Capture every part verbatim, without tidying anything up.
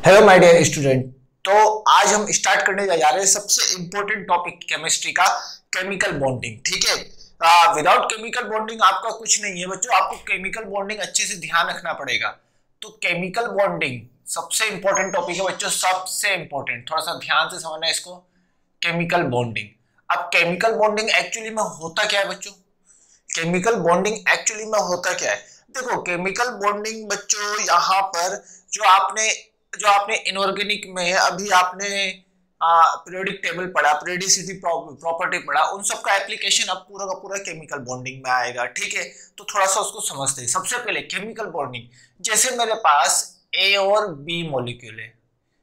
Hello my dear student. तो आज हम स्टार्ट करने जा रहे हैं सबसे इंपॉर्टेंट टॉपिक केमिस्ट्री का, केमिकल बॉन्डिंग। ठीक है, विदाउट केमिकल बॉन्डिंग आपका कुछ नहीं है बच्चों। आपको केमिकल बॉन्डिंग अच्छे से ध्यान रखना पड़ेगा। तो केमिकल बॉन्डिंग सबसे इंपॉर्टेंट टॉपिक है बच्चों, सबसे इंपॉर्टेंट। थोड़ा सा ध्यान से समझना इसको, केमिकल बॉन्डिंग। अब केमिकल बॉन्डिंग एक्चुअली में होता क्या है बच्चों? केमिकल बॉन्डिंग एक्चुअली में होता क्या है? देखो, केमिकल बॉन्डिंग बच्चों यहाँ पर जो आपने जो आपने इनऑर्गेनिक में अभी आपने पीरियोडिक टेबल पढ़ा, पीरियोडिसिटी प्रॉपर्टी पढ़ा, उन सब का एप्लीकेशन अब पूरा का पूरा केमिकल बॉन्डिंग में आएगा। ठीक है, तो थोड़ा सा उसको समझते हैं। सबसे पहले केमिकल बॉन्डिंग, जैसे मेरे पास ए और बी मॉलिक्यूल है,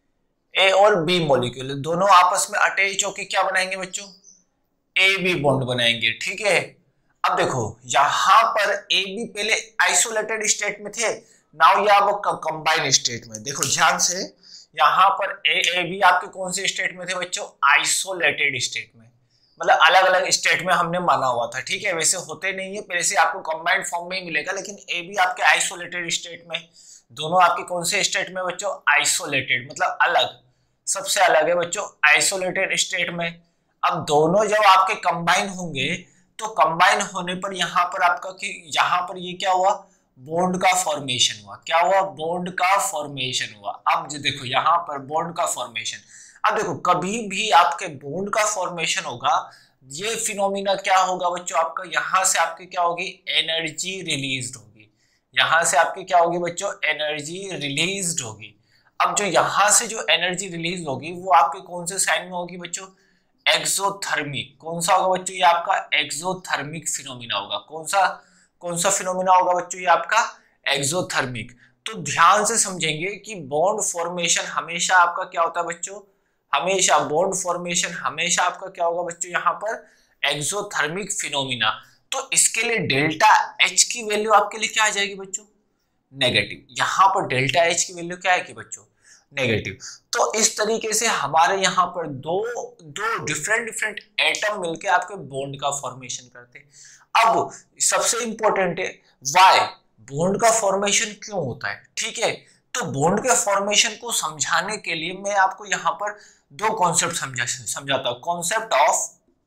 ए और बी मॉलिक्यूल दोनों आपस में अटैच होकर क्या बनाएंगे बच्चों? ए बी बॉन्ड बनाएंगे। ठीक है, अब देखो यहां पर ए बी पहले आइसोलेटेड स्टेट में थे, नाउ ये अब कंबाइन स्टेट में। देखो ध्यान से, यहां पर ए ए बी आपके कौन से स्टेट में थे बच्चों? आइसोलेटेड स्टेट में, मतलब अलग अलग स्टेट में हमने माना हुआ था। ठीक है, वैसे होते नहीं है, पहले से आपको कंबाइंड फॉर्म में ही मिलेगा, लेकिन ए बी आपके आइसोलेटेड स्टेट में। दोनों आपके कौन से स्टेट में बच्चों? आइसोलेटेड, मतलब अलग, सबसे अलग है बच्चों, आइसोलेटेड स्टेट में। अब दोनों जब आपके कंबाइन होंगे तो कंबाइन होने पर यहाँ पर आपका कि यहाँ पर ये क्या हुआ? बॉन्ड का फॉर्मेशन हुआ। क्या हुआ? बॉन्ड का फॉर्मेशन हुआ। अब जो देखो यहाँ पर बॉन्ड का फॉर्मेशन, अब देखो कभी भी आपके बॉन्ड का फॉर्मेशन होगा, ये फिनोमिना क्या होगा बच्चों? आपका यहाँ से आपकी क्या होगी? एनर्जी रिलीज्ड होगी। यहाँ से आपकी क्या होगी बच्चों? एनर्जी रिलीज्ड होगी। अब जो यहाँ से जो एनर्जी रिलीज होगी वो आपके कौन से साइन में होगी बच्चों? एक्सोथर्मिक। कौन सा होगा बच्चों? ये आपका एक्सोथर्मिक फिनोमिना होगा। कौन सा कौन सा फिनोमिना होगा बच्चों? ये आपका एक्सोथर्मिक। तो ध्यान से समझेंगे कि बॉन्ड फॉर्मेशन हमेशा आपका क्या होता है बच्चों? हमेशा बॉन्ड फॉर्मेशन हमेशा आपका क्या होगा बच्चों? यहाँ पर एक्सोथर्मिक फिनोमिना। तो इसके लिए डेल्टा एच की वैल्यू आपके लिए क्या आ जाएगी बच्चों? नेगेटिव। यहाँ पर डेल्टा एच की वैल्यू क्या है कि बच्चों? नेगेटिव। तो इस तरीके से हमारे यहाँ पर दो दो डिफरेंट डिफरेंट एटम मिलके आपके बॉन्ड का फॉर्मेशन करते हैं। अब सबसे इंपॉर्टेंट है व्हाई, बॉन्ड का फॉर्मेशन क्यों होता है। ठीक है, तो बॉन्ड के फॉर्मेशन को समझाने के लिए मैं आपको यहाँ पर दो कॉन्सेप्ट समझा समझाता हूँ। Concept of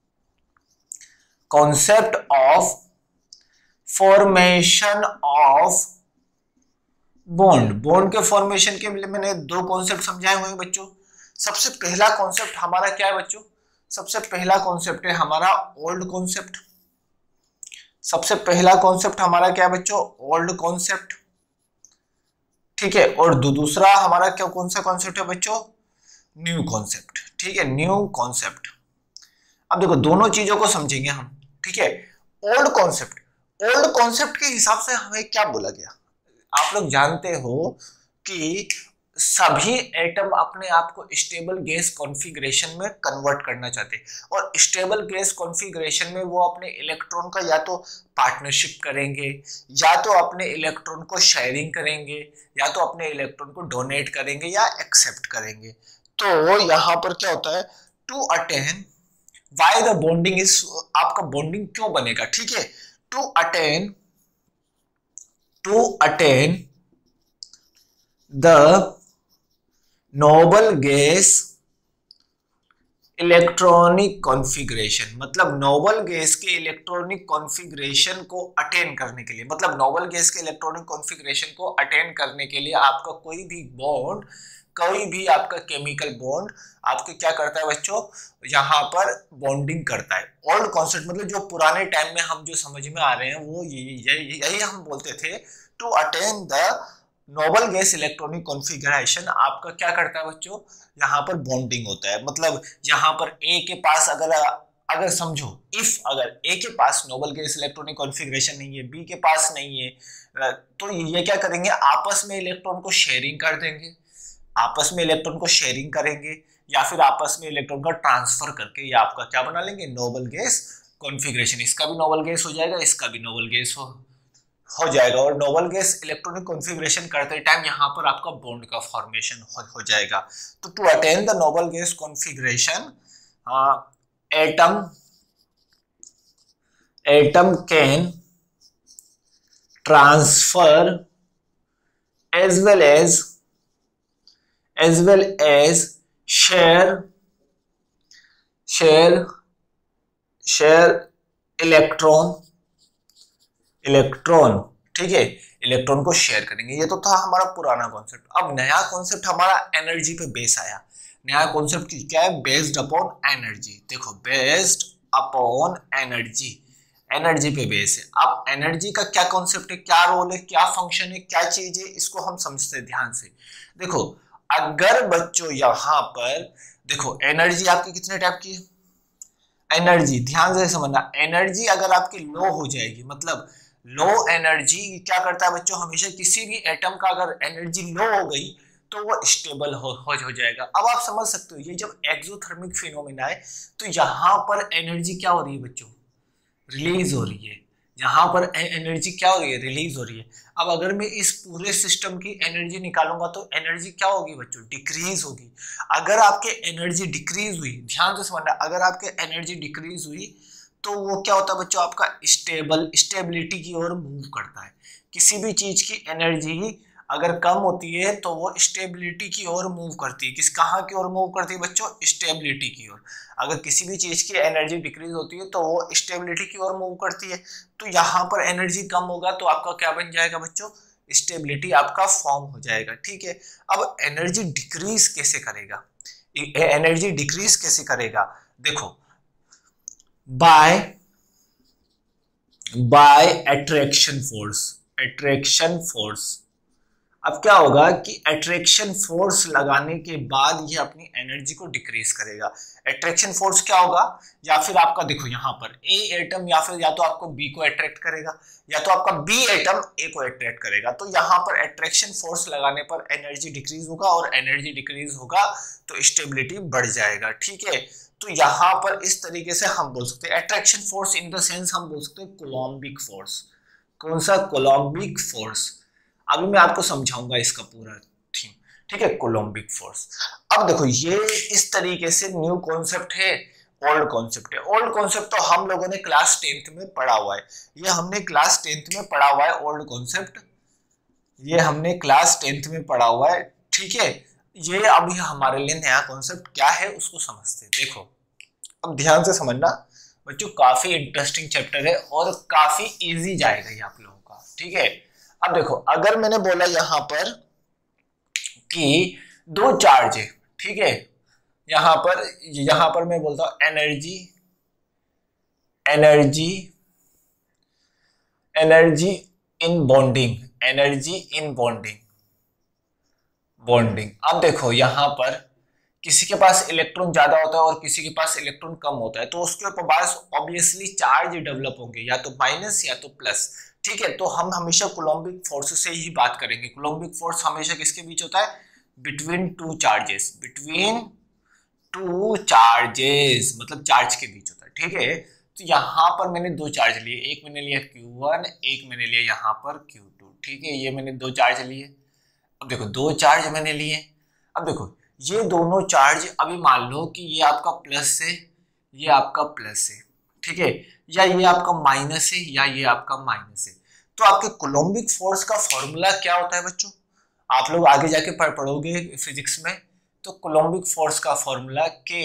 concept of formation of bond. Bond के फॉर्मेशन के लिए मैंने दो कॉन्सेप्ट समझाए हुए हैं बच्चों। सबसे पहला कॉन्सेप्ट हमारा क्या है बच्चों? सबसे पहला कॉन्सेप्ट है हमारा ओल्ड कॉन्सेप्ट। सबसे पहला कॉन्सेप्ट हमारा क्या है बच्चों? Old concept. ठीक है, और दूसरा हमारा क्या कौन सा कॉन्सेप्ट है बच्चों? New concept. ठीक है, न्यू कॉन्सेप्ट। अब देखो दोनों चीजों को समझेंगे हम। ठीक है, ओल्ड कॉन्सेप्ट, ओल्ड कॉन्सेप्ट के हिसाब से हमें क्या बोला गया? आप लोग जानते हो कि सभी एटम अपने आप को स्टेबल गैस कॉन्फ़िगरेशन में कन्वर्ट करना चाहते हैं, और स्टेबल गैस कॉन्फ़िगरेशन में वो अपने इलेक्ट्रॉन का या तो पार्टनरशिप करेंगे, या तो अपने इलेक्ट्रॉन को शेयरिंग करेंगे, या तो अपने इलेक्ट्रॉन को डोनेट करेंगे या एक्सेप्ट करेंगे। तो यहाँ पर क्या होता है? To attain why the bonding is, आपका बॉन्डिंग क्यों बनेगा? ठीक है, to attain to attain the noble gas electronic configuration, मतलब नोबल गैस के इलेक्ट्रॉनिक कॉन्फ़िगरेशन को अटेन करने के लिए, मतलब नोबल गैस के इलेक्ट्रॉनिक कॉन्फ़िगरेशन को अटेन करने के लिए आपका कोई भी बॉन्ड, कोई भी आपका केमिकल बॉन्ड आपके क्या करता है बच्चों? यहाँ पर बॉन्डिंग करता है। ओल्ड कॉन्सेप्ट मतलब जो पुराने टाइम में हम जो समझ में आ रहे हैं वो यही यही हम बोलते थे, to attain the noble gas electronic configuration आपका क्या करता है बच्चों? यहाँ पर बॉन्डिंग होता है। मतलब यहाँ पर ए के पास अगर अगर समझो, इफ अगर ए के पास नोबल गैस इलेक्ट्रॉनिक कॉन्फ़िगरेशन नहीं है, बी के पास नहीं है, तो ये क्या करेंगे? आपस में इलेक्ट्रॉन को शेयरिंग कर देंगे, आपस में इलेक्ट्रॉन को शेयरिंग करेंगे, या फिर आपस में इलेक्ट्रॉन का ट्रांसफर करके ये आपका क्या बना लेंगे? Noble gas configuration. इसका भी नोबल गैस हो जाएगा, इसका भी नोबल गैस हो हो जाएगा, और नोबल गैस इलेक्ट्रॉनिक कॉन्फ़िगरेशन करते टाइम यहाँ पर आपका बॉन्ड का फॉर्मेशन हो, हो जाएगा। तो to attain the noble gas configuration atom atom can transfer as well as as well as share share share electron electron ठीक है, इलेक्ट्रॉन को शेयर करेंगे। ये तो था हमारा पुराना कॉन्सेप्ट। अब नया कॉन्सेप्ट हमारा एनर्जी पे बेस आया। नया कॉन्सेप्ट क्या है? Based upon energy. देखो बेस्ड अपॉन एनर्जी, एनर्जी पे बेस है। अब एनर्जी का क्या कॉन्सेप्ट है, क्या रोल है, क्या फंक्शन है, क्या चीज है, इसको हम समझते हैं ध्यान से। देखो अगर बच्चों यहाँ पर देखो एनर्जी आपकी कितने टाइप की है, एनर्जी ध्यान से समझना। एनर्जी अगर आपकी लो हो जाएगी, मतलब लो एनर्जी क्या करता है बच्चों, हमेशा किसी भी एटम का अगर एनर्जी लो हो गई तो वो स्टेबल हो, हो हो जाएगा। अब आप समझ सकते हो ये जब एक्सोथर्मिक फिनोमेना है तो यहाँ पर एनर्जी क्या हो रही है बच्चों, रिलीज हो रही है। यहाँ पर एनर्जी क्या हो रही है, रिलीज हो रही है। अब अगर मैं इस पूरे सिस्टम की एनर्जी निकालूंगा तो एनर्जी क्या होगी बच्चों, डिक्रीज होगी। अगर आपके एनर्जी डिक्रीज हुई, ध्यान से समझना, अगर आपके एनर्जी डिक्रीज हुई तो वो क्या होता है बच्चों, आपका स्टेबल स्टेबिलिटी की ओर मूव करता है। किसी भी चीज की एनर्जी अगर कम होती है तो वो स्टेबिलिटी की ओर मूव करती है। किस कहाँ की ओर मूव करती है बच्चों, स्टेबिलिटी की ओर। अगर किसी भी चीज की एनर्जी डिक्रीज होती है तो वो स्टेबिलिटी की ओर मूव करती है। तो यहाँ पर एनर्जी कम होगा तो आपका क्या बन जाएगा बच्चों, स्टेबिलिटी आपका फॉर्म हो जाएगा। ठीक है, अब एनर्जी डिक्रीज कैसे करेगा, एनर्जी डिक्रीज कैसे करेगा, देखो by by attraction force, attraction force. अब क्या होगा कि अट्रैक्शन फोर्स लगाने के बाद ये अपनी एनर्जी को डिक्रीज करेगा। अट्रैक्शन फोर्स क्या होगा, या फिर आपका देखो यहाँ पर ए एटम या फिर या तो आपको बी को अट्रैक्ट करेगा या तो आपका बी एटम ए को अट्रैक्ट करेगा। तो यहाँ पर अट्रैक्शन फोर्स लगाने पर एनर्जी डिक्रीज होगा और एनर्जी डिक्रीज होगा तो स्टेबिलिटी बढ़ जाएगा। ठीक है, तो यहाँ पर इस तरीके से हम बोल सकते हैं attraction force in the sense हम बोल सकते हैं कोलम्बिक फोर्स। कौन सा, कोलम्बिक फोर्स। अभी मैं आपको समझाऊंगा इसका पूरा थीम। ठीक है, कोलम्बिक फोर्स। अब देखो ये इस तरीके से न्यू कॉन्सेप्ट है, ओल्ड कॉन्सेप्ट है। ओल्ड कॉन्सेप्ट तो हम लोगों ने क्लास टेंथ में पढ़ा हुआ है, ये हमने क्लास टेंथ में पढ़ा हुआ है ओल्ड कॉन्सेप्ट, ये हमने क्लास टेंथ में पढ़ा हुआ है। ठीक है, ये अभी हमारे लिए नया कॉन्सेप्ट क्या है उसको समझते हैं। देखो अब ध्यान से समझना बच्चों, काफी इंटरेस्टिंग चैप्टर है और काफी इजी जाएगा ये आप लोगों का। ठीक है, अब देखो अगर मैंने बोला यहाँ पर कि दो चार्ज है, ठीक है, यहां पर यहां पर मैं बोलता हूं energy energy energy in bonding, energy in bonding bonding. अब देखो यहां पर किसी के पास इलेक्ट्रॉन ज्यादा होता है और किसी के पास इलेक्ट्रॉन कम होता है, तो उसके पास ऑब्वियसली चार्ज डेवलप होंगे, या तो माइनस या तो प्लस। ठीक है, तो हम हमेशा कोलम्बिक फोर्स से ही बात करेंगे। कोलम्बिक फोर्स हमेशा किसके बीच होता है, between two charges, between two charges मतलब चार्ज के बीच होता है। ठीक है, तो यहाँ पर मैंने दो चार्ज लिए, एक मैंने लिया क्यू वन, एक मैंने लिया यहाँ पर क्यू टू। ठीक है, ये मैंने दो चार्ज लिए। अब देखो दो चार्ज मैंने लिए, अब देखो ये दोनों चार्ज, अभी मान लो कि ये आपका प्लस है, ये आपका प्लस है, ठीक है, या ये आपका माइनस है या ये आपका माइनस है। तो आपके कोलम्बिक फोर्स का फॉर्मूला क्या होता है बच्चों, आप लोग आगे जाके पढ़ पढ़ोगे फिजिक्स में। तो कोलम्बिक फोर्स का formula K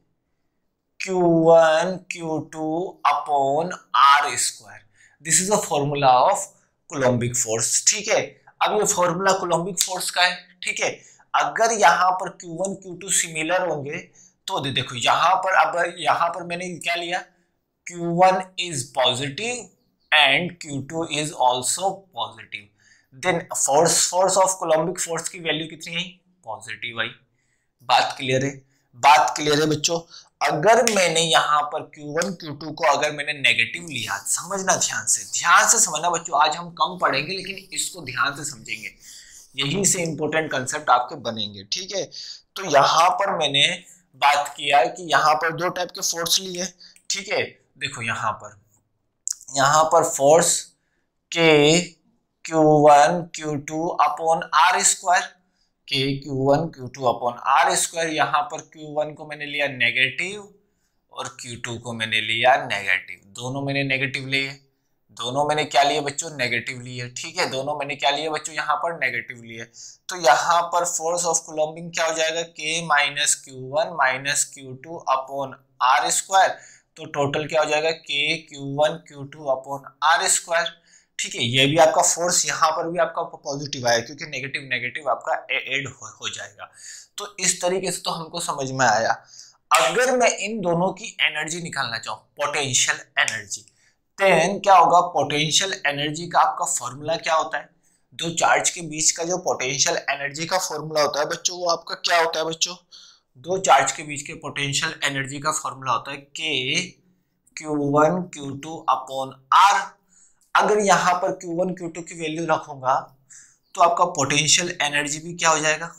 Q one Q two upon R square, this is the formula of Coulombic force. ठीक है, अब ये फॉर्मूला कोलम्बिक फोर्स का है। ठीक है, अगर यहाँ पर Q one Q two similar होंगे तो देखो यहाँ पर, अब यहाँ पर मैंने क्या लिया, Q one is positive and Q two is also positive, then force force of Coulombic force की वैल्यू कितनी है, पॉजिटिव आई। बात क्लियर है, बात क्लियर है बच्चों। अगर मैंने यहाँ पर क्यू वन क्यू टू को अगर मैंने नेगेटिव लिया, समझना ध्यान से, ध्यान से समझना बच्चों, आज हम कम पढ़ेंगे लेकिन इसको ध्यान से समझेंगे, यही से इंपॉर्टेंट कंसेप्ट आपके बनेंगे। ठीक है, तो यहाँ पर मैंने बात किया है कि यहाँ पर दो टाइप के फोर्स लिए। ठीक है, देखो यहाँ पर यहाँ पर force K Q one Q two upon R square, K Q one Q two upon R square. यहाँ पर क्यू वन को मैंने लिया नेगेटिव और क्यू टू को मैंने लिया नेगेटिव, दोनों मैंने नेगेटिव लिए, दोनों मैंने क्या लिए बच्चों, नेगेटिव लिए, ठीक है, दोनों मैंने क्या लिए बच्चों, यहाँ पर नेगेटिव लिए। तो यहाँ पर फोर्स ऑफ कूलम्बिंग क्या हो जाएगा, K minus Q one minus Q two upon R square. तो टोटल क्या हो जाएगा, K Q one Q two upon R square, ठीक है। ये भी आपका फोर्स यहाँ पर भी आपका पॉजिटिव आया क्योंकि नेगेटिव नेगेटिव आपका ऐड हो, हो जाएगा। तो इस तरीके से तो हमको समझ में आया। अगर मैं इन दोनों की एनर्जी निकालना चाहूँ, पोटेंशियल एनर्जी, देन क्या होगा, पोटेंशियल एनर्जी का आपका फॉर्मूला क्या होता है, दो चार्ज के बीच का जो पोटेंशियल एनर्जी का फॉर्मूला होता है बच्चों, वो आपका क्या होता है बच्चों, दो चार्ज के बीच के पोटेंशियल एनर्जी का फॉर्मूला होता है K Q one Q two upon R. अगर यहाँ पर क्यू वन क्यू टू की वैल्यू रखूंगा तो आपका पोटेंशियल एनर्जी भी क्या हो जाएगा,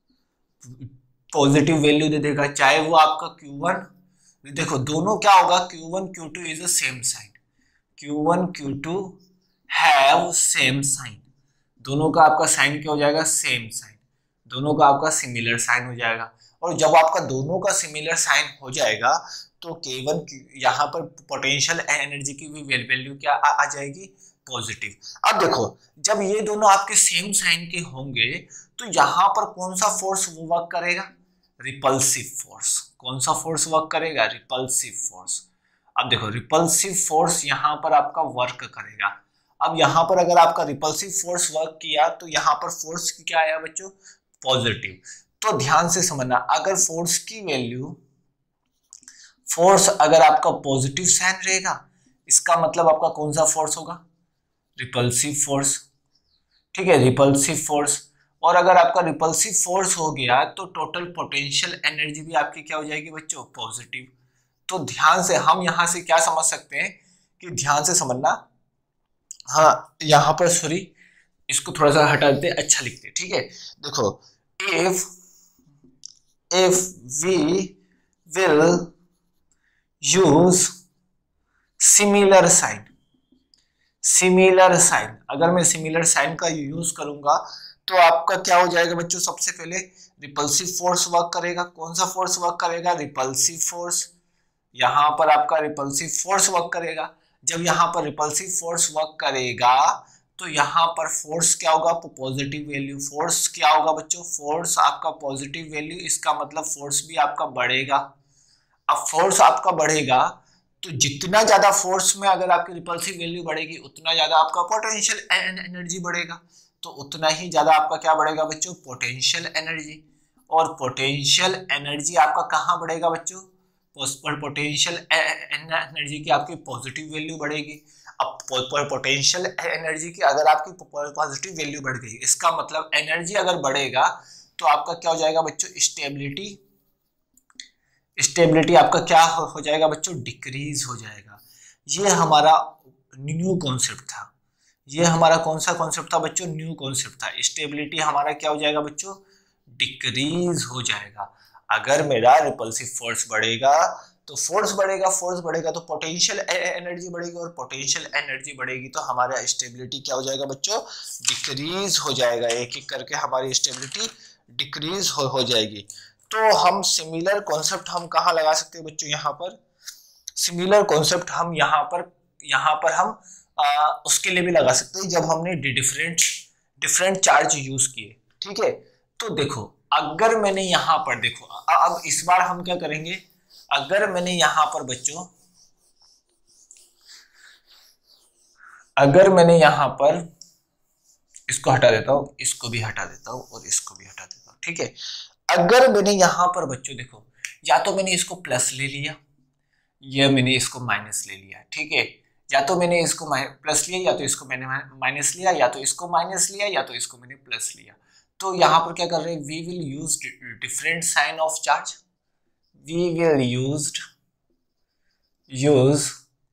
पॉजिटिव वैल्यू दे देगा, चाहे वो आपका क्यू वन, देखो दोनों क्या होगा, Q one Q two is the same sign, Q one Q two have same sign, दोनों का आपका साइन क्या हो जाएगा, सेम साइन, दोनों का आपका सिमिलर साइन हो जाएगा। और जब आपका दोनों का सिमिलर साइन हो जाएगा तो के वन यहाँ पर पोटेंशियल एनर्जी की भी वैल्यू क्या आ, आ जाएगी, पॉजिटिव। अब देखो जब ये दोनों आपके सेम साइन के होंगे तो यहाँ पर कौन सा फोर्स वो वर्क करेगा, रिपल्सिव फोर्स। कौन सा फोर्स वर्क करेगा, रिपल्सिव फोर्स। अब देखो रिपल्सिव फोर्स यहाँ पर आपका वर्क करेगा। अब यहाँ पर अगर आपका रिपल्सिव फोर्स वर्क किया तो यहाँ पर फोर्स क्या आया बच्चों, पॉजिटिव। तो ध्यान से समझना, अगर फोर्स की वैल्यू, फोर्स अगर आपका पॉजिटिव साइन रहेगा इसका मतलब आपका कौन सा फोर्स होगा, रिपल्सिव फोर्स, ठीक है, रिपल्सिव फोर्स। और अगर आपका रिपल्सिव फोर्स हो गया तो टोटल पोटेंशियल एनर्जी भी आपकी क्या हो जाएगी बच्चों, पॉजिटिव। तो ध्यान से हम यहां से क्या समझ सकते हैं कि ध्यान से समझना, हाँ यहाँ पर सॉरी इसको थोड़ा सा हटा देते, अच्छा लिखते, ठीक है। देखो if if we will use similar sign, similar sign, अगर मैं सिमिलर साइन का यूज करूंगा तो आपका क्या हो जाएगा बच्चों, सबसे पहले रिपल्सिव फोर्स वर्क करेगा। कौन सा फोर्स वर्क करेगा, रिपल्सिव फोर्स। यहाँ पर आपका रिपल्सिव फोर्स वर्क करेगा। जब यहाँ पर रिपल्सिव फोर्स वर्क करेगा तो यहाँ पर फोर्स क्या होगा, पॉजिटिव वैल्यू। फोर्स क्या होगा बच्चों, फोर्स आपका पॉजिटिव वैल्यू, इसका मतलब फोर्स भी आपका बढ़ेगा। अब फोर्स आपका बढ़ेगा तो जितना ज्यादा फोर्स में अगर आपकी रिपल्सिव वैल्यू बढ़ेगी उतना ज्यादा आपका पोटेंशियल एनर्जी बढ़ेगा, तो उतना ही ज्यादा आपका क्या बढ़ेगा बच्चों, पोटेंशियल एनर्जी। और पोटेंशियल एनर्जी आपका कहाँ बढ़ेगा बच्चों, पोटेंशियल एनर्जी की आपकी पॉजिटिव वैल्यू बढ़ेगी। अब पोटेंशियल एनर्जी की अगर आपकी पॉजिटिव वैल्यू बढ़ गई, इसका मतलब एनर्जी अगर बढ़ेगा तो आपका क्या हो जाएगा बच्चों, स्टेबिलिटी, स्टेबिलिटी आपका क्या हो जाएगा बच्चों, डिक्रीज हो जाएगा। ये हमारा न्यू कॉन्सेप्ट था, ये हमारा कौन सा कॉन्सेप्ट था बच्चों, न्यू कॉन्सेप्ट था। स्टेबिलिटी हमारा क्या हो जाएगा बच्चों, डिक्रीज हो जाएगा। अगर मेरा रिपल्सिव फोर्स बढ़ेगा तो फोर्स बढ़ेगा, फोर्स बढ़ेगा तो पोटेंशियल एनर्जी बढ़ेगी, और पोटेंशियल एनर्जी बढ़ेगी तो हमारा स्टेबिलिटी क्या हो जाएगा बच्चों, डिक्रीज हो जाएगा। एक एक करके हमारी स्टेबिलिटी डिक्रीज हो, हो जाएगी। तो हम सिमिलर कॉन्सेप्ट हम कहाँ लगा सकते हैं बच्चों, यहाँ पर सिमिलर कॉन्सेप्ट हम यहाँ पर यहाँ पर हम आ, उसके लिए भी लगा सकते हैं जब हमने डिफरेंट डिफरेंट चार्ज यूज किए, ठीक है। तो देखो अगर मैंने यहाँ पर देखो, अब इस बार हम क्या करेंगे, अगर मैंने यहाँ पर बच्चों अगर मैंने यहाँ पर इसको हटा देता हूँ, इसको भी हटा देता हूँ और इसको भी हटा देता हूँ, ठीक है। अगर मैंने यहाँ पर बच्चों देखो, या तो मैंने इसको प्लस ले लिया या मैंने इसको माइनस ले लिया, ठीक है। या तो मैंने इसको प्लस लिया या तो इसको मैंने माइनस लिया, या तो इसको माइनस लिया या तो इसको मैंने प्लस लिया। तो यहाँ पर क्या कर रहे हैं, we will use different sign of charge, we will use use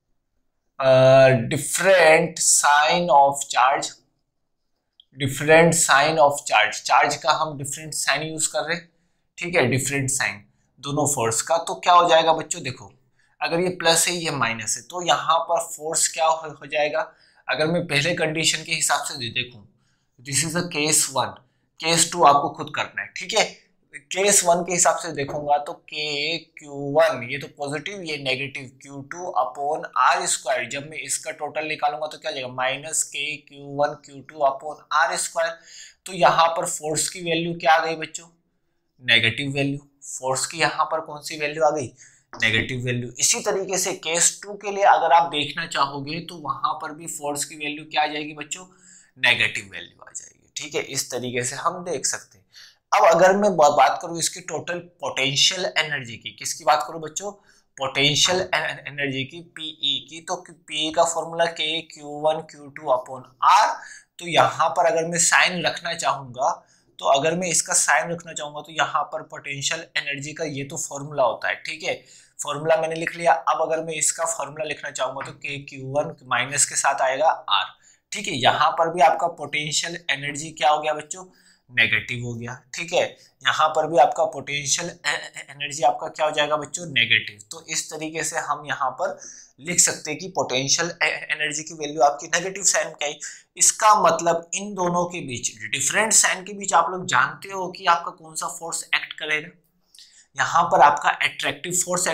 different sign of charge, different sign of charge, charge का हम डिफरेंट साइन यूज कर रहे हैं, ठीक है, डिफरेंट साइन दोनों फोर्स का। तो क्या हो जाएगा बच्चों, देखो अगर ये प्लस है ये माइनस है तो यहाँ पर फोर्स क्या हो, हो जाएगा। अगर मैं पहले कंडीशन के हिसाब से देखूं, this is a case one, case two आपको खुद करना है, ठीक है। केस वन के हिसाब से देखूंगा तो के क्यू वन ये तो पॉजिटिव, ये negative Q two upon R square. जब मैं इसका टोटल निकालूंगा तो क्या जाएगा minus K Q one Q two upon R square. तो यहाँ पर फोर्स की वैल्यू क्या आ गई बच्चों, नेगेटिव वैल्यू। फोर्स की यहाँ पर कौन सी वैल्यू आ गई, नेगेटिव वैल्यू। इसी तरीके से केस टू के लिए अगर आप देखना चाहोगे तो वहां पर भी फोर्स की वैल्यू क्या आ जाएगी बच्चों, नेगेटिव वैल्यू आ जाएगी। ठीक है, इस तरीके से हम देख सकते हैं। अब अगर मैं बात करूं इसकी टोटल पोटेंशियल एनर्जी की, किसकी बात करूं बच्चों, पोटेंशियल एनर्जी की, पीई की, तो पीई का formula K Q one Q two upon R. तो यहाँ पर अगर मैं साइन रखना चाहूंगा तो अगर मैं इसका साइन रखना चाहूंगा तो यहाँ पर पोटेंशियल एनर्जी का ये तो फॉर्मूला होता है। ठीक है, फॉर्मूला मैंने लिख लिया। अब अगर मैं इसका फॉर्मूला लिखना चाहूंगा तो के क्यू वन माइनस के साथ आएगा आर। ठीक है, यहाँ पर भी आपका पोटेंशियल एनर्जी क्या हो गया बच्चों, नेगेटिव हो गया। ठीक है, यहाँ पर भी आपका पोटेंशियल एनर्जी आपका क्या हो जाएगा बच्चों, नेगेटिव। तो इस तरीके से हम यहाँ पर लिख सकते हैं कि पोटेंशियल एनर्जी की वैल्यू आपकी नेगेटिव साइन का है। इसका मतलब इन दोनों के बीच, डिफरेंट साइन के बीच आप लोग जानते हो कि आपका कौन सा फोर्स एक्ट करेगा। यहाँ पर आपका अट्रैक्टिव फोर्स,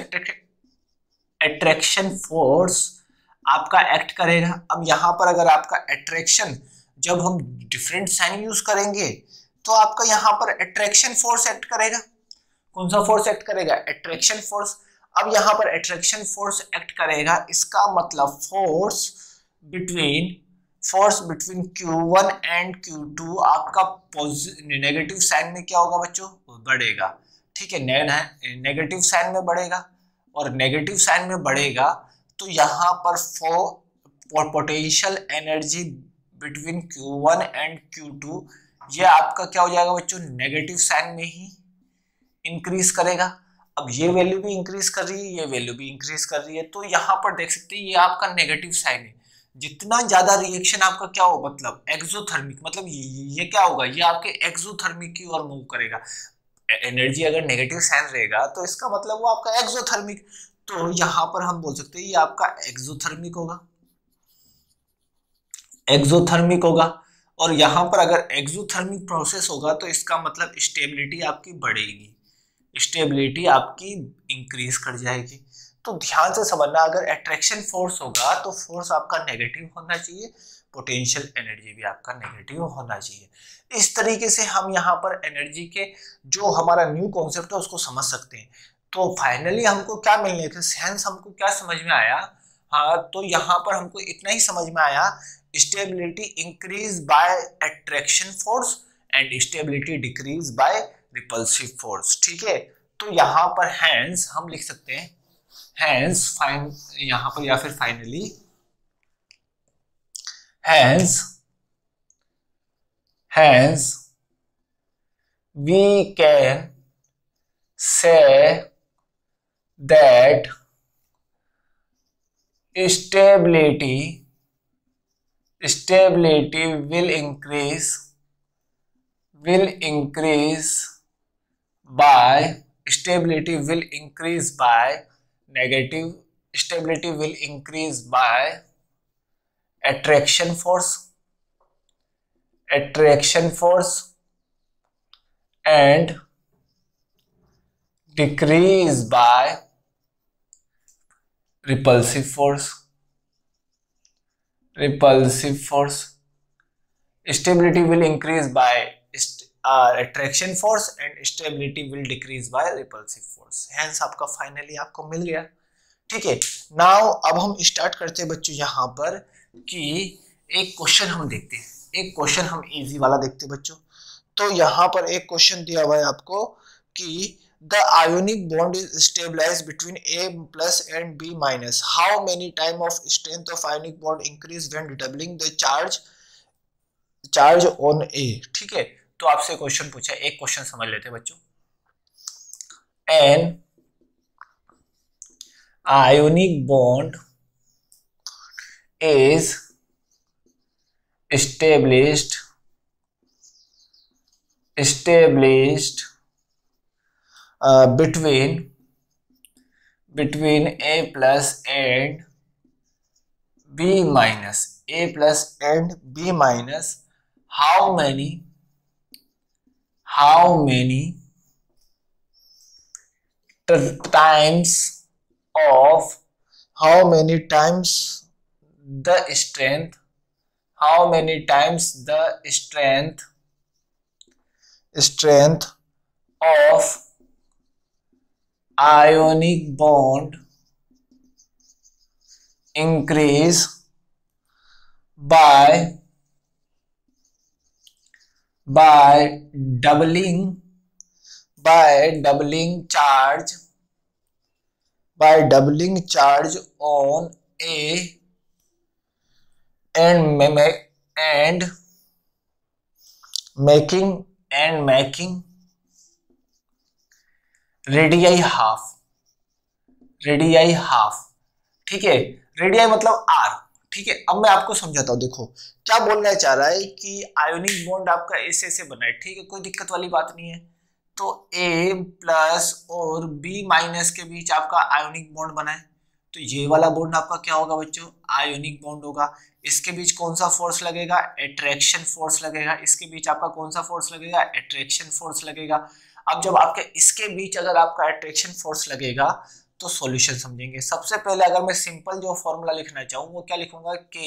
अट्रैक्शन फोर्स आपका एक्ट करेगा। अब यहाँ पर अगर आपका अट्रैक्शन, जब हम डिफरेंट साइन यूज करेंगे तो आपका यहाँ पर अट्रैक्शन फोर्स एक्ट करेगा। कौन सा फोर्स एक्ट करेगा, अट्रैक्शन फोर्स। अब यहाँ पर अट्रैक्शन फोर्स एक्ट करेगा, इसका मतलब force between force between Q one and Q two आपका नेगेटिव साइन में क्या होगा बच्चों, बढ़ेगा। ठीक है, नेगेटिव साइन में बढ़ेगा, और नेगेटिव साइन में बढ़ेगा तो यहाँ पर फो potential energy between Q one and Q two ये आपका क्या हो जाएगा बच्चों, नेगेटिव साइन में ही इंक्रीज करेगा। अब ये वैल्यू भी इंक्रीज कर रही है, ये वैल्यू भी इंक्रीज कर रही है। तो यहाँ पर देख सकते हैं ये आपका नेगेटिव साइन है। जितना ज्यादा रिएक्शन आपका क्या हो, मतलब एक्सोथर्मिक, मतलब ये, ये क्या होगा, ये आपके एक्सोथर्मिक की ओर मूव करेगा। एनर्जी अगर नेगेटिव साइन रहेगा तो इसका मतलब वो आपका एक्सोथर्मिक। तो यहाँ पर हम बोल सकते हैं ये आपका एक्सोथर्मिक होगा, एक्सोथर्मिक होगा। और यहाँ पर अगर एक्सोथर्मिक प्रोसेस होगा तो इसका मतलब स्टेबिलिटी आपकी बढ़ेगी, स्टेबिलिटी आपकी इंक्रीज कर जाएगी। तो ध्यान से समझना, अगर अट्रैक्शन फोर्स होगा तो फोर्स आपका नेगेटिव होना चाहिए, पोटेंशियल एनर्जी भी आपका नेगेटिव होना चाहिए। इस तरीके से हम यहाँ पर एनर्जी के जो हमारा न्यू कॉन्सेप्ट है उसको समझ सकते हैं। तो फाइनली हमको क्या मिलने का सेंस, हमको क्या समझ में आया, हाँ तो यहाँ पर हमको इतना ही समझ में आया, stability increase by attraction force and stability decrease by repulsive force. ठीक है, तो यहाँ पर हैंस हम लिख सकते हैं, हैंस फाइन यहाँ पर, या फिर finally hence hence we can say that stability stability will increase will increase by stability will increase by negative stability will increase by attraction force attraction force and decrease by repulsive force repulsive force stability will increase by uh, attraction force and stability will decrease by repulsive force। hence आपका finally आपको मिल गया। ठीक है, now अब हम start करते हैं बच्चों यहाँ पर कि एक क्वेश्चन हम देखते हैं, एक क्वेश्चन हम इजी वाला देखते हैं बच्चों। तो यहाँ पर एक क्वेश्चन दिया हुआ है आपको कि the ionic bond is stabilized between A plus and B minus. How many time of strength of ionic bond increase when doubling the charge charge on A? ठीक है, तो आपसे क्वेश्चन पूछा, एक क्वेश्चन समझ लेते हैं बच्चों। An ionic bond is established established Uh, between between A plus and B minus A plus and B minus how many how many times of how many times the strength how many times the strength strength of ionic bond increase by by doubling by doubling charge by doubling charge on A and make and making and making radii half radii half ठीक है, radii मतलब are. ठीक है, अब मैं आपको समझाता हूं। देखो क्या बोलना चाह रहा है कि आयोनिक बॉन्ड आपका ऐसे ऐसे बना है, ठीक है, कोई दिक्कत वाली बात नहीं है। तो ए प्लस और बी माइनस के बीच आपका आयोनिक बॉन्ड बना है, तो ये वाला बॉन्ड आपका क्या होगा बच्चों, आयोनिक बॉन्ड होगा। इसके बीच कौन सा फोर्स लगेगा, अट्रैक्शन फोर्स लगेगा। इसके बीच आपका कौन सा फोर्स लगेगा, अट्रैक्शन फोर्स लगेगा। अब जब आपके इसके बीच अगर आपका अट्रैक्शन फोर्स लगेगा तो सॉल्यूशन समझेंगे। सबसे पहले अगर मैं सिंपल जो फॉर्मूला लिखना चाहूँ वो क्या लिखूंगा, के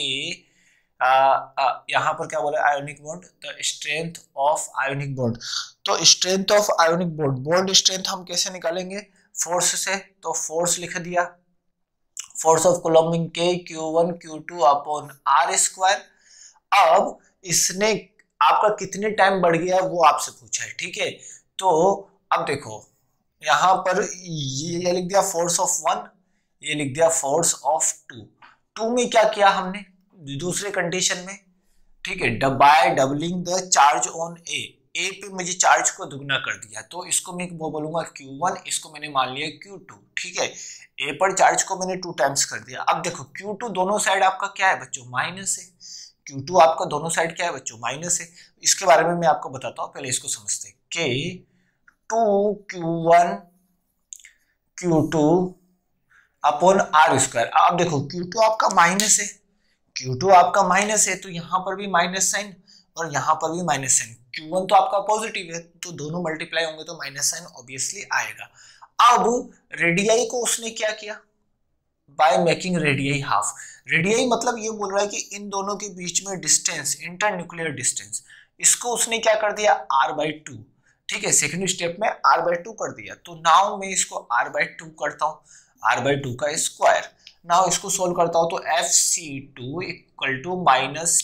यहाँ पर क्या बोला, ionic bond, the strength of ionic bond. तो strength of ionic bond, bond strength हम कैसे निकालेंगे, फोर्स से। तो फोर्स लिख दिया, force of Coulombic K Q one Q two upon R square. अब इसने आपका कितने टाइम बढ़ गया वो आपसे पूछा है, ठीक है। तो अब देखो यहाँ पर ये, ये लिख दिया फोर्स ऑफ वन, ये लिख दिया फोर्स ऑफ टू। टू में क्या किया हमने दूसरे कंडीशन में, ठीक है, by doubling the charge on A, A पे मुझे चार्ज को दुगना कर दिया, तो इसको मैं वो बोलूंगा क्यू वन, इसको मैंने मान लिया क्यू टू। ठीक है, ए पर चार्ज को मैंने टू टाइम्स कर दिया। अब देखो क्यू टू दोनों साइड आपका क्या है बच्चों, माइनस है। क्यू टू आपका दोनों साइड क्या है बच्चों, माइनस है। इसके बारे में मैं आपको बताता हूँ, पहले इसको समझते हैं। K two Q one Q two upon R square. अब देखो क्यू टू आपका माइनस है, क्यू टू आपका माइनस है, तो यहाँ पर भी माइनस साइन और यहाँ पर भी माइनस साइन। क्यू वन तो आपका पॉजिटिव है, तो दोनों मल्टीप्लाई होंगे तो माइनस साइन ऑब्वियसली आएगा। अब रेडियाई को उसने क्या किया, by making radii half. Radii मतलब ये बोल रहा है कि इन दोनों के बीच में डिस्टेंस, इंटरन्यूक्लियर डिस्टेंस, इसको उसने क्या कर दिया, आर बाई टू। ठीक है, सेकेंड स्टेप में आर बाई टू कर दिया। तो नाउ मैं इसको आर बाई टू करता हूँ, आर बाई टू का स्क्वायर। नाउ इसको सोल्व करता हूँ, तो F C two equal to minus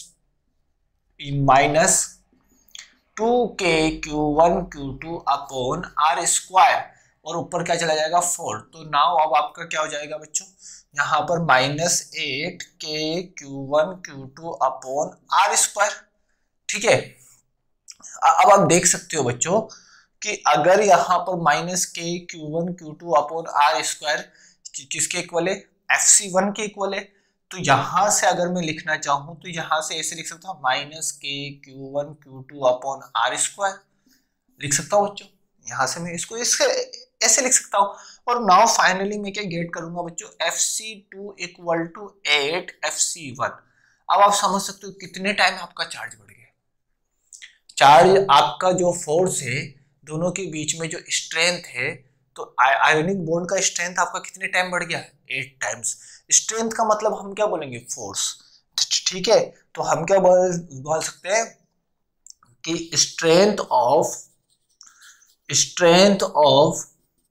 minus two K Q one Q two upon R square, और ऊपर क्या चला जाएगा फोर। तो नाउ अब आपका क्या हो जाएगा बच्चों, यहाँ पर minus eight K Q one Q two upon R square. ठीक है, अब आप देख सकते हो बच्चों कि अगर यहाँ पर minus K Q one Q two upon R square किसके इक्वल है, एफ सी वन के इक्वल है, तो यहां से अगर मैं लिखना चाहूं तो यहां से ऐसे लिख सकता हूं, minus K Q one Q two upon R square लिख सकता हूं बच्चों। यहां से मैं इसको इसके ऐसे लिख सकता हूं। और नाउ फाइनली मैं क्या गेट करूंगा बच्चों, F C two equal to eight F C one. अब आप समझ सकते हो कितने टाइम आपका चार्ज बढ़ गया। चार्ज आपका जो फोर्स है, दोनों के बीच में जो स्ट्रेंथ है, तो आयोनिक बॉन्ड का स्ट्रेंथ आपका कितने टाइम बढ़ गया, एट टाइम्स। स्ट्रेंथ का मतलब हम क्या बोलेंगे, फोर्स। ठीक है, तो हम क्या बोल बोल सकते हैं कि strength of strength of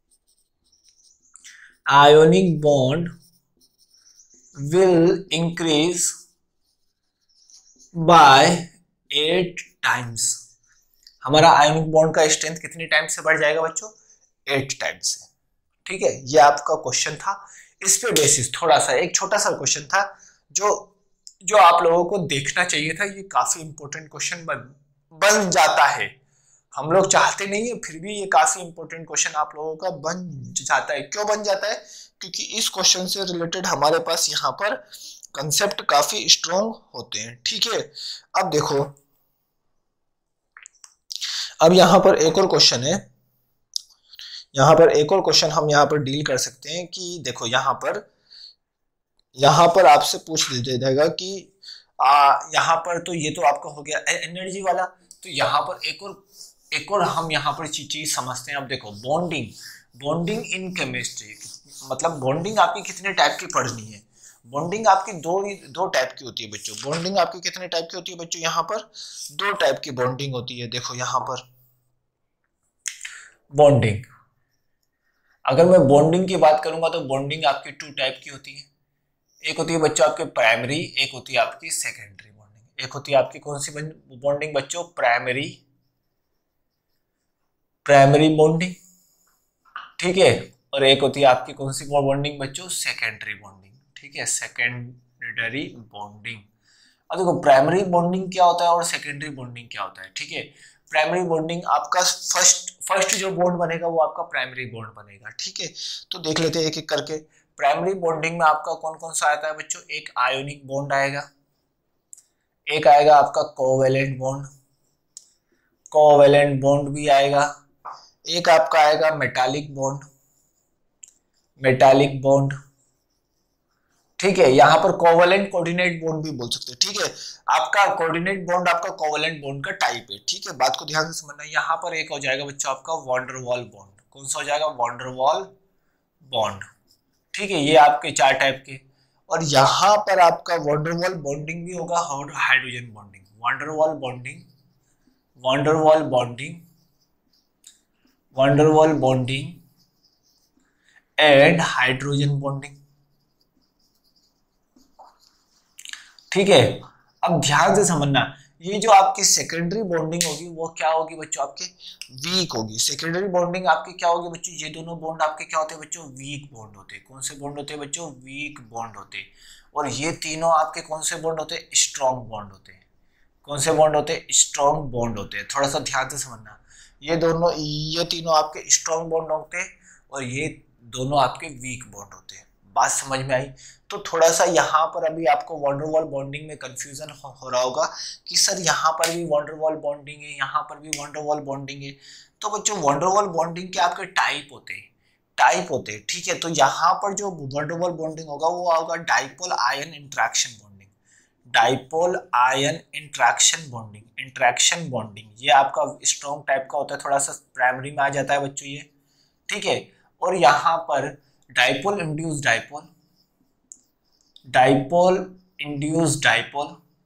ionic bond will increase by eight times. हमारा आयोनिक बॉन्ड का स्ट्रेंथ कितने टाइम से बढ़ जाएगा बच्चों, एट टाइम से। ठीक है, ये आपका क्वेश्चन था। इस पे बेसिस थोड़ा सा एक छोटा सा क्वेश्चन था जो जो आप लोगों को देखना चाहिए था। ये काफी इंपॉर्टेंट क्वेश्चन बन बन जाता है। हम लोग चाहते नहीं है, फिर भी ये काफी इंपॉर्टेंट क्वेश्चन आप लोगों का बन जाता है। क्यों बन जाता है, क्योंकि इस क्वेश्चन से रिलेटेड हमारे पास यहाँ पर कंसेप्ट काफी स्ट्रॉन्ग होते हैं। ठीक है, अब देखो, अब यहाँ पर एक और क्वेश्चन है, यहाँ पर एक और क्वेश्चन हम यहाँ पर डील कर सकते हैं कि देखो यहाँ पर यहाँ पर आपसे पूछ दे जाएगा कि आ, यहाँ पर तो ये तो आपका हो गया एनर्जी वाला, तो यहाँ पर एक और एक और हम यहाँ पर चीज समझते हैं। अब देखो बॉन्डिंग, बॉन्डिंग इन केमिस्ट्री मतलब बॉन्डिंग आपकी कितने टाइप की पढ़नी है। बॉन्डिंग आपकी दो दो टाइप की होती है बच्चों। बॉन्डिंग आपकी कितने टाइप की होती है बच्चों, यहाँ पर दो टाइप की बॉन्डिंग होती है। देखो यहाँ पर बॉन्डिंग, अगर मैं बॉन्डिंग की बात करूंगा तो बॉन्डिंग आपकी टू टाइप की होती है। एक होती है बच्चों आपके प्राइमरी, एक होती है आपकी सेकेंडरी बॉन्डिंग। एक होती है आपकी कौन सी बॉन्डिंग बच्चों, प्राइमरी प्राइमरी बॉन्डिंग, ठीक है। और एक होती है आपकी कौन सी बॉन्डिंग बच्चों, सेकेंडरी बॉन्डिंग, ठीक है, सेकेंडरी बॉन्डिंग। अब देखो प्राइमरी बॉन्डिंग क्या होता है और सेकेंडरी बॉन्डिंग क्या होता है, ठीक है। प्राइमरी बॉन्डिंग आपका फर्स्ट फर्स्ट जो बॉन्ड बनेगा वो आपका प्राइमरी बॉन्ड बनेगा, ठीक है। तो देख लेते हैं एक एक करके। प्राइमरी बॉन्डिंग में आपका कौन कौन सा आता है बच्चों, एक आयोनिक बॉन्ड आएगा, एक आएगा आपका कोवेलेंट बॉन्ड, कोवेलेंट बॉन्ड भी आएगा, एक आपका आएगा मेटालिक बॉन्ड, मेटालिक बॉन्ड, ठीक है। यहाँ पर कोवेलेंट कोऑर्डिनेट बॉन्ड भी बोल सकते हैं, ठीक है। आपका कोऑर्डिनेट बॉन्ड आपका कोवेलेंट बॉन्ड का टाइप है, ठीक है। बात को ध्यान से समझना। यहाँ पर एक हो जाएगा बच्चों आपका वॉन डेर वाल बॉन्ड, कौन सा हो जाएगा, वॉन डेर वाल बॉन्ड, ठीक है। ये आपके चार टाइप के। और यहाँ पर आपका वॉन डेर वाल बॉन्डिंग भी होगा और hydrogen bonding, van der Waals bonding, van der Waals bonding, van der Waals bonding and hydrogen bonding, ठीक है। अब ध्यान से समझना, ये जो आपकी सेकेंडरी बॉन्डिंग होगी वो क्या होगी बच्चों, आपके वीक होगी। सेकेंडरी बॉन्डिंग आपकी क्या होगी बच्चों, ये दोनों बॉन्ड आपके क्या होते हैं बच्चों, वीक बॉन्ड होते हैं। कौन से बॉन्ड होते हैं बच्चों, वीक बॉन्ड होते हैं। और ये तीनों आपके कौन से बॉन्ड होते हैं, स्ट्रॉन्ग बॉन्ड होते हैं। कौन से बॉन्ड होते हैं, स्ट्रॉन्ग बॉन्ड होते हैं। थोड़ा सा ध्यान से समझना, ये दोनों ये तीनों आपके स्ट्रॉन्ग बॉन्ड होते हैं और ये दोनों आपके वीक बॉन्ड होते हैं। बात समझ में आई। तो थोड़ा सा यहाँ पर अभी आपको वॉन डेर वाल बॉन्डिंग में कंफ्यूजन हो, हो रहा होगा कि सर यहाँ पर भी वॉन डेर वाल बॉन्डिंग है, यहाँ पर भी वॉन डेर वाल बॉन्डिंग है। तो बच्चों वॉन डेर वाल बॉन्डिंग के आपके टाइप होते हैं, टाइप होते हैं, ठीक है। तो यहाँ पर जो वॉन डेर वाल बॉन्डिंग होगा वो होगा dipole ion interaction bonding, dipole ion interaction bonding, interaction bonding. ये आपका स्ट्रॉन्ग टाइप का होता है, थोड़ा सा प्राइमरी में आ जाता है बच्चों ये, ठीक है। और यहाँ पर dipole induce dipole, dipole induce dipole,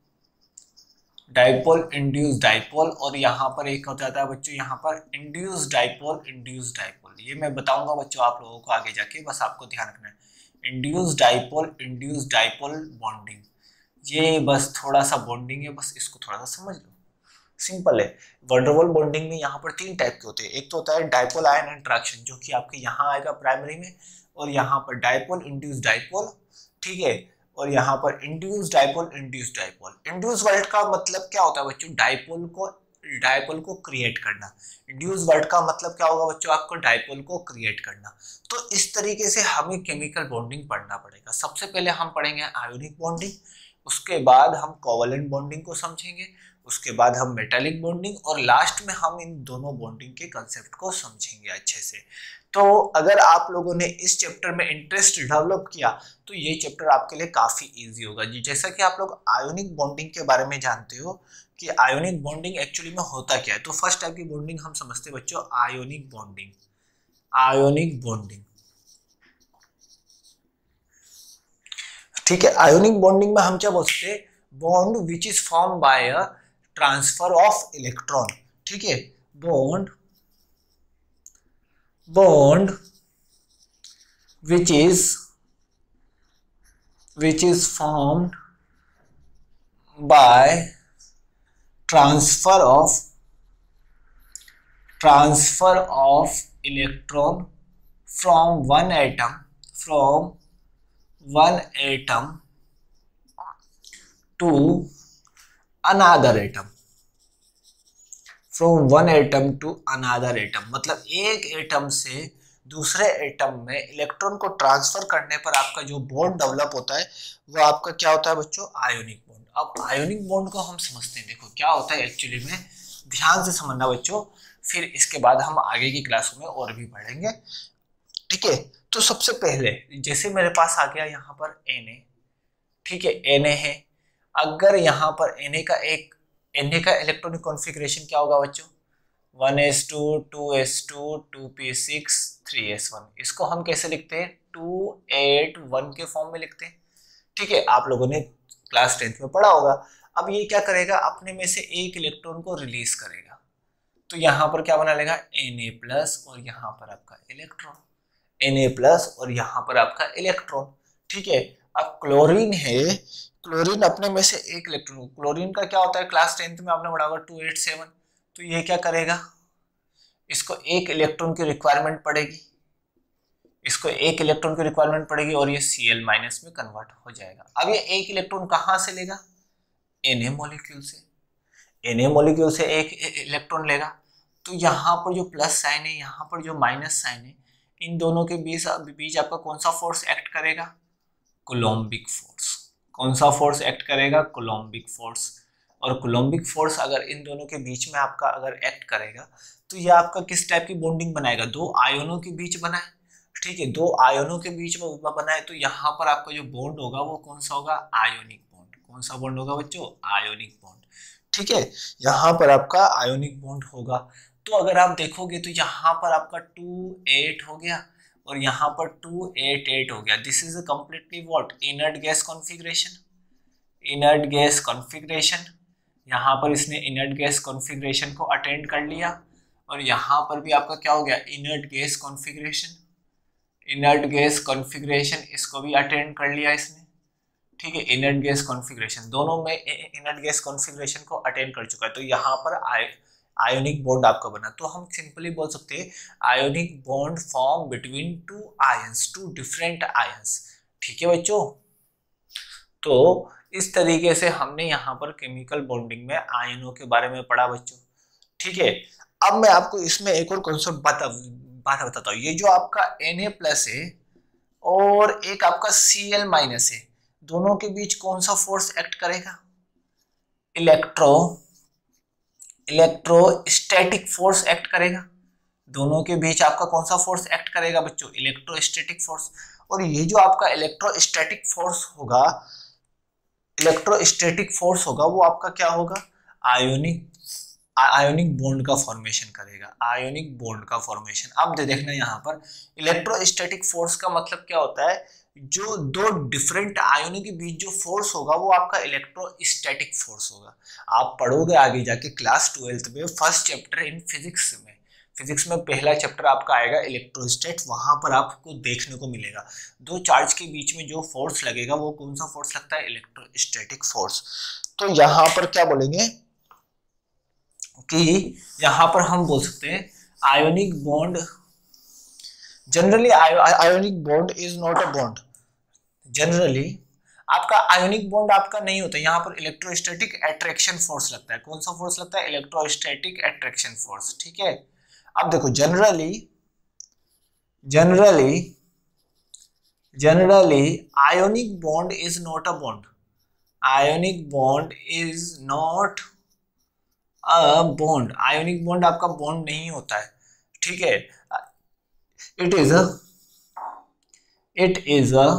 dipole induce dipole. और यहाँ पर एक हो जाता है बच्चों यहाँ पर इंड्यूस डाइपोल, इंड्यूस डाइपोल। ये मैं बताऊंगा बच्चों आप लोगों को आगे जाके, बस आपको ध्यान रखना है। Induce dipole, induce dipole bonding, ये बस थोड़ा सा बॉन्डिंग है, बस इसको थोड़ा सा समझ लो, सिंपल है। वॉन डेर वाल बॉन्डिंग में यहाँ पर तीन टाइप के होते हैं। एक तो होता है डाइपोल आयन इंटरेक्शन जो कि आपके यहाँ आएगा प्राइमरी में, और यहाँ पर डाइपोल इंड्यूस डाइपोल, ठीक है। और यहाँ पर induce dipole, induce dipole. Induce word का मतलब क्या होता है बच्चों, डाइपोल को डाइपोल को क्रिएट करना। इंड्यूस वर्ड का मतलब क्या होगा बच्चों, आपको डाइपोल को क्रिएट करना। तो इस तरीके से हमें केमिकल बॉन्डिंग पढ़ना पड़ेगा। सबसे पहले हम पढ़ेंगे आयोनिक बॉन्डिंग, उसके बाद हम कोवेलेंट बॉन्डिंग को समझेंगे, उसके बाद हम मेटालिक बॉन्डिंग, और लास्ट में हम इन दोनों बॉन्डिंग के कंसेप्ट को समझेंगे अच्छे से। तो अगर आप लोगों ने इस चैप्टर में इंटरेस्ट डेवलप किया तो ये चैप्टर आपके लिए काफी इजी होगा जी। जैसा कि आप लोग आयोनिक बॉन्डिंग के बारे में जानते हो कि आयोनिक बॉन्डिंग एक्चुअली में होता क्या है। तो फर्स्ट टाइप की बॉन्डिंग हम समझते हैं बच्चों आयोनिक बॉन्डिंग, आयोनिक बॉन्डिंग, ठीक है। आयोनिक बॉन्डिंग में हम क्या बोल सकते हैं, bond which is form by a transfer of electron, ठीक है। Bond bond which is which is formed by transfer of transfer of electron from one atom from one atom to another atom, from one atom to another atom. मतलब एक atom से दूसरे atom में electron को transfer करने पर आपका जो बॉन्ड डेवलप होता है वो आपका क्या होता है बच्चों, आयोनिक बॉन्ड। अब आयोनिक बॉन्ड को हम समझते हैं, देखो क्या होता है एक्चुअली में, ध्यान से समझना बच्चों, फिर इसके बाद हम आगे की क्लासों में और भी पढ़ेंगे, ठीक है। तो सबसे पहले जैसे मेरे पास आ गया यहाँ पर Na, ठीक है, Na है। अगर यहाँ पर Na का एक Na का इलेक्ट्रॉनिक कॉन्फ़िगरेशन क्या होगा बच्चों, one S two, two S two, two P six, three S one. इसको हम कैसे लिखते हैं? टू एट वन के फॉर्म में लिखते हैं। ठीक है, आप लोगों ने क्लास टेंथ में पढ़ा होगा। अब ये क्या करेगा? अपने में से एक इलेक्ट्रॉन को रिलीज करेगा, तो यहाँ पर क्या बना लेगा? Na प्लस और यहाँ पर आपका इलेक्ट्रॉन, Na प्लस और यहाँ पर आपका इलेक्ट्रॉन। ठीक है, अब क्लोरीन है, क्लोरीन अपने में से एक इलेक्ट्रॉन, क्लोरीन का क्या होता है क्लास टेंथ में आपने पढ़ा होगा टू एट सेवन। तो ये क्या करेगा? इसको एक इलेक्ट्रॉन की रिक्वायरमेंट पड़ेगी, इसको एक इलेक्ट्रॉन की रिक्वायरमेंट पड़ेगी और ये Cl माइनस में कन्वर्ट हो जाएगा। अब ये एक इलेक्ट्रॉन कहाँ से लेगा? Na मॉलिक्यूल से। Na मॉलिक्यूल से एक इलेक्ट्रॉन लेगा, तो यहाँ पर जो प्लस साइन है, यहाँ पर जो माइनस साइन है, इन दोनों के बीच बीच आपका कौन सा फोर्स एक्ट करेगा? Coulombic force. कौन सा फोर्स एक्ट करेगा? Coulombic force. और कोलम्बिक फोर्स अगर इन दोनों के बीच में आपका अगर एक्ट करेगा तो ये आपका किस टाइप की बॉन्डिंग बनाएगा? दो आयोनों के बीच बनाए। ठीक है, दो आयोनों के बीच में बनाए, तो यहाँ पर आपका जो बॉन्ड होगा वो कौन सा होगा? Ionic bond. कौन सा बॉन्ड होगा बच्चों? Ionic bond. ठीक है, यहाँ पर आपका आयोनिक बॉन्ड होगा। तो अगर आप देखोगे तो यहाँ पर आपका टू एट हो गया और यहाँ पर टू एट एट हो गया। This is completely what? Inert gas configuration. Inert gas configuration, यहाँ पर इसने इनर्ट गैस कॉन्फ़िगरेशन को अटेंड कर लिया और यहाँ पर भी आपका क्या हो गया? Inert gas configuration. Inert gas configuration इसको भी अटेंड कर लिया इसने। ठीक है, इनर्ट गैस कॉन्फ़िगरेशन, दोनों में इनर्ट गैस कॉन्फ़िगरेशन को अटेंड कर चुका है। तो यहाँ पर आय आयोनिक बॉन्ड आपका बना। तो हम सिंपली बोल सकते हैं ionic bond form between two ions, two different ions. ठीक है बच्चों, तो इस तरीके से हमने यहाँ पर केमिकल बॉन्डिंग में आयनों के बारे में पढ़ा बच्चों। ठीक है, अब मैं आपको इसमें एक और कॉन्सेप्ट बता बात बताता हूँ। ये जो आपका Na प्लस है और एक आपका Cl माइनस है, दोनों के बीच कौन सा फोर्स एक्ट करेगा? इलेक्ट्रो इलेक्ट्रोस्टैटिक फोर्स एक्ट करेगा। दोनों के बीच आपका कौन सा फोर्स एक्ट करेगा बच्चों? Electrostatic force. और ये जो आपका इलेक्ट्रोस्टैटिक फोर्स होगा, इलेक्ट्रोस्टैटिक फोर्स होगा वो आपका क्या होगा? आयोनिक आयोनिक बॉन्ड का फॉर्मेशन करेगा। आयोनिक बॉन्ड का फॉर्मेशन। अब दे देखना यहाँ पर इलेक्ट्रोस्टैटिक फोर्स का मतलब क्या होता है? जो दो डिफरेंट आयोनों के बीच जो फोर्स होगा वो आपका इलेक्ट्रोस्टैटिक फोर्स होगा। आप पढ़ोगे आगे जाके क्लास ट्वेल्थ में फर्स्ट चैप्टर इन फिजिक्स में, फिजिक्स में पहला चैप्टर आपका आएगा इलेक्ट्रोस्टैट। वहां पर आपको देखने को मिलेगा दो चार्ज के बीच में जो फोर्स लगेगा वो कौन सा फोर्स लगता है? Electrostatic force. तो यहाँ पर क्या बोलेंगे कि यहाँ पर हम बोल सकते हैं ionic bond, generally ionic bond is not a bond. Generally आपका आयोनिक बॉन्ड आपका नहीं होता, यहाँ पर इलेक्ट्रोस्टैटिक अट्रैक्शन फोर्स लगता है। कौन सा फोर्स लगता है? Electrostatic attraction force. ठीक है, अब देखो generally generally generally ionic bond is not a bond. Ionic bond is not a bond. Ionic bond आपका बॉन्ड नहीं होता है। ठीक है, it is a it is a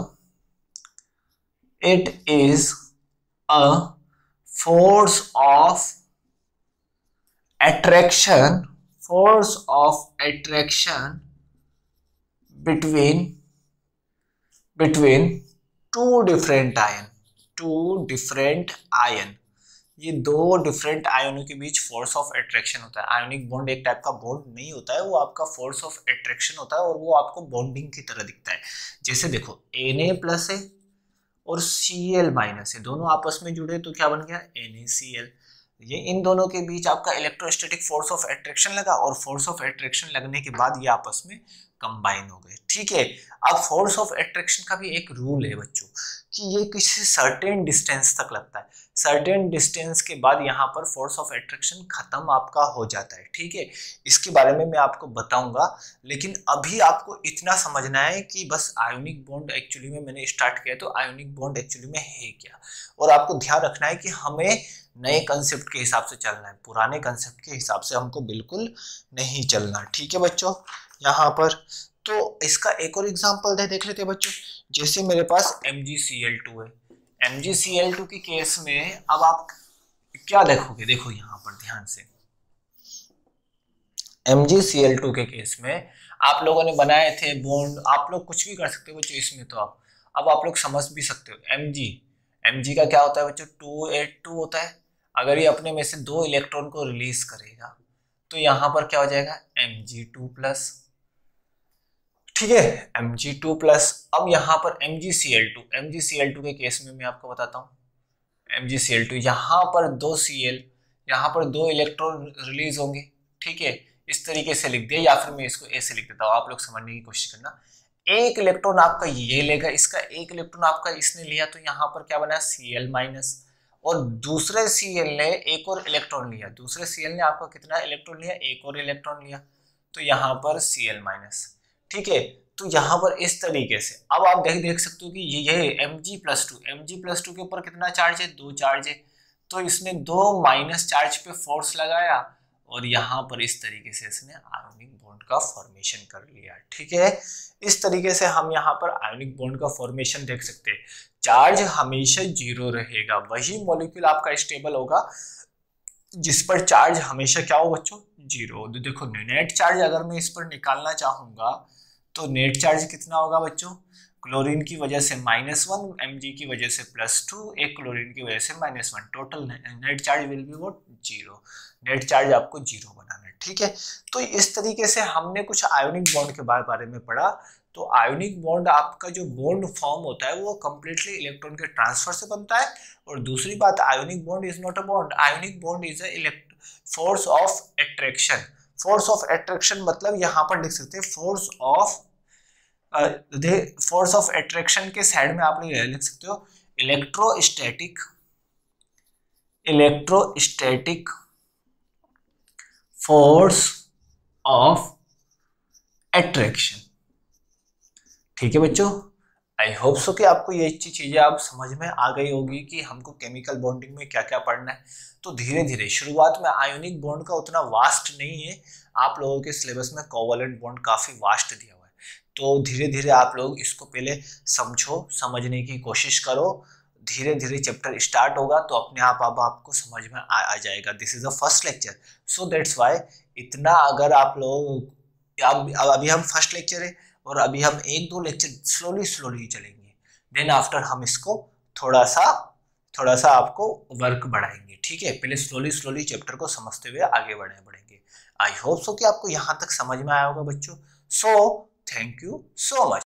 it is a force of attraction force of attraction between between two different ion two different ion ये दो different आयनों के बीच फोर्स ऑफ अट्रैक्शन होता है। आयोनिक बॉन्ड एक टाइप का बॉन्ड नहीं होता है, वो आपका फोर्स ऑफ अट्रैक्शन होता है और वो आपको बॉन्डिंग की तरह दिखता है। जैसे देखो Na प्लस है और Cl माइनस है, दोनों आपस में जुड़े तो क्या बन गया? NaCl। ये इन दोनों के बीच आपका इलेक्ट्रोस्टैटिक फोर्स ऑफ अट्रैक्शन लगा और फोर्स ऑफ अट्रैक्शन लगने के बाद ये आपस में कंबाइन हो गए। ठीक है, अब फोर्स ऑफ अट्रैक्शन का भी एक रूल है बच्चों कि ये किसी सर्टेन डिस्टेंस तक लगता है। सर्टेन डिस्टेंस के बाद यहाँ पर फोर्स ऑफ अट्रैक्शन खत्म आपका हो जाता है। ठीक है, इसके बारे में मैं आपको बताऊंगा, लेकिन अभी आपको इतना समझना है कि बस आयोनिक बॉन्ड एक्चुअली में मैंने स्टार्ट किया तो आयोनिक बॉन्ड एक्चुअली में है क्या, और आपको ध्यान रखना है कि हमें नए कंसेप्ट के हिसाब से चलना है, पुराने कंसेप्ट के हिसाब से हमको बिल्कुल नहीं चलना। ठीक है बच्चों, यहाँ पर तो इसका एक और एग्जांपल दे देख लेते हैं बच्चों। जैसे मेरे पास M G C L two है, M G C L two के केस में अब आप क्या देखोगे? देखो यहाँ पर ध्यान से, M G C L two के केस में आप लोगों ने बनाए थे बॉन्ड, आप लोग कुछ भी कर सकते हो बच्चों इसमें, तो आप अब आप लोग समझ भी सकते हो। एम जी एम जी का क्या होता है बच्चों, टू एट टू होता है। अगर ये अपने में से दो इलेक्ट्रॉन को रिलीज करेगा तो यहाँ पर क्या हो जाएगा, एम जी टू प्लस, ठीक है, एम जी टू प्लस। अब यहाँ पर M G C L two, M G C L two के केस में मैं आपको बताता हूँ, M G C L two यहाँ पर दो Cl, यहाँ पर दो इलेक्ट्रॉन रिलीज होंगे, ठीक है, इस तरीके से लिख दिया, या फिर मैं इसको ऐसे लिख देता हूँ, आप लोग समझने की कोशिश करना। एक इलेक्ट्रॉन आपका ये लेगा, इसका एक इलेक्ट्रॉन आपका इसने लिया, तो यहाँ पर क्या बना, Cl माइनस, और दूसरे Cl ने एक और इलेक्ट्रॉन लिया, दूसरे Cl ने आपका कितना इलेक्ट्रॉन लिया, एक और इलेक्ट्रॉन लिया, तो यहाँ पर Cl माइनस, ठीक है। तो यहाँ पर इस तरीके से अब आप देख देख सकते हो कि ये ये M G plus two, M G plus two के ऊपर कितना चार्ज है, दो चार्ज है, तो इसने दो माइनस चार्ज पे फोर्स लगाया और यहाँ पर इस तरीके से इसने आयोनिक बॉन्ड का फॉर्मेशन कर लिया, ठीक है। इस तरीके से हम यहाँ पर आयोनिक बॉन्ड का फॉर्मेशन देख सकते हैं। चार्ज हमेशा जीरो रहेगा, वही मॉलिक्यूल आपका स्टेबल होगा जिस पर चार्ज हमेशा क्या हो बच्चों, जीरो। तो देखो नेट चार्ज अगर मैं इस पर निकालना चाहूंगा तो नेट चार्ज कितना होगा बच्चों, क्लोरीन की वजह से माइनस वन, एम जी की वजह से प्लस टू, एक क्लोरीन की वजह से minus one, total net charge will be what, zero. Net charge आपको जीरो बनाना है, ठीक है। तो इस तरीके से हमने कुछ आयोनिक बॉन्ड के बारे में पढ़ा। तो आयोनिक बॉन्ड आपका जो बॉन्ड फॉर्म होता है वो कंप्लीटली इलेक्ट्रॉन के ट्रांसफर से बनता है। और दूसरी बात, ionic bond is not a bond, ionic bond is a force of attraction. Force of attraction मतलब यहाँ पर लिख सकते हैं force of force of attraction के साइड में आप लिख सकते हो electrostatic, electrostatic force of attraction, ठीक है बच्चों। आई होप सो कि आपको ये अच्छी चीजें आप समझ में आ गई होगी कि हमको केमिकल बॉन्डिंग में क्या क्या पढ़ना है। तो धीरे धीरे शुरुआत में आयोनिक बॉन्ड का उतना वास्ट नहीं है, आप लोगों के सिलेबस में कोवलेंट बॉन्ड काफी वास्ट दिया हुआ है, तो धीरे धीरे आप लोग इसको पहले समझो, समझने की कोशिश करो। धीरे धीरे चैप्टर स्टार्ट होगा तो अपने आप अब आपको समझ में आ, आ जाएगा। This is the first lecture, so that's why इतना अगर आप लोग, अभी हम फर्स्ट लेक्चर है और अभी हम एक दो लेक्चर स्लोली स्लोली चलेंगे, देन आफ्टर हम इसको थोड़ा सा थोड़ा सा आपको वर्क बढ़ाएंगे, ठीक है। पहले स्लोली स्लोली चैप्टर को समझते हुए आगे बढ़े बढ़ेंगे। आई होप सो कि आपको यहाँ तक समझ में आया होगा बच्चों। So thank you so much.